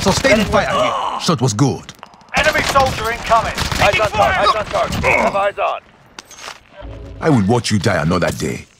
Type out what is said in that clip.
Sustaining fire here. Shot was good. Enemy soldier incoming. Eyes on target. Have eyes on. I will watch you die another day.